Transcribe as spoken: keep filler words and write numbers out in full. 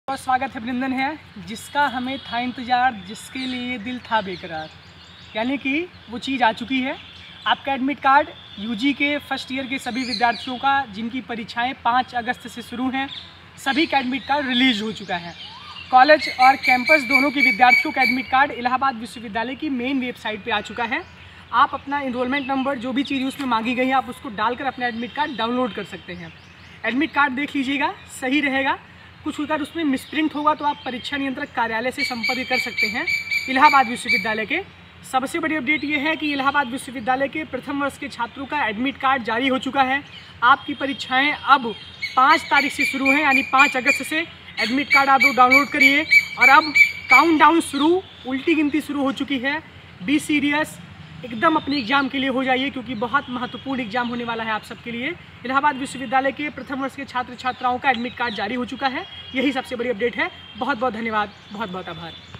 बहुत स्वागत है। अभिनंदन है जिसका हमें था इंतज़ार, जिसके लिए दिल था बेकरार, यानी कि वो चीज़ आ चुकी है। आपका एडमिट कार्ड यूजी के फर्स्ट ईयर के सभी विद्यार्थियों का जिनकी परीक्षाएं पाँच अगस्त से शुरू हैं, सभी का एडमिट कार्ड रिलीज़ हो चुका है। कॉलेज और कैंपस दोनों के विद्यार्थियों का एडमिट कार्ड इलाहाबाद विश्वविद्यालय की मेन वेबसाइट पर आ चुका है। आप अपना इनरोलमेंट नंबर जो भी चीज़ उसमें मांगी गई है आप उसको डालकर अपना एडमिट कार्ड डाउनलोड कर सकते हैं। एडमिट कार्ड देख लीजिएगा, सही रहेगा। कुछ अगर उसमें मिसप्रिंट होगा तो आप परीक्षा नियंत्रक कार्यालय से संपर्क कर सकते हैं इलाहाबाद विश्वविद्यालय के। सबसे बड़ी अपडेट ये है कि इलाहाबाद विश्वविद्यालय के प्रथम वर्ष के छात्रों का एडमिट कार्ड जारी हो चुका है। आपकी परीक्षाएं अब पाँच तारीख से शुरू हैं, यानी पाँच अगस्त से एडमिट कार्ड आप लोग डाउनलोड करिए। और अब काउंट डाउन शुरू, उल्टी गिनती शुरू हो चुकी है। बी सीरियस, एकदम अपने एग्ज़ाम के लिए हो जाइए क्योंकि बहुत महत्वपूर्ण एग्जाम होने वाला है आप सबके लिए। इलाहाबाद विश्वविद्यालय के प्रथम वर्ष के छात्र छात्राओं का एडमिट कार्ड जारी हो चुका है। यही सबसे बड़ी अपडेट है। बहुत बहुत धन्यवाद, बहुत बहुत आभार।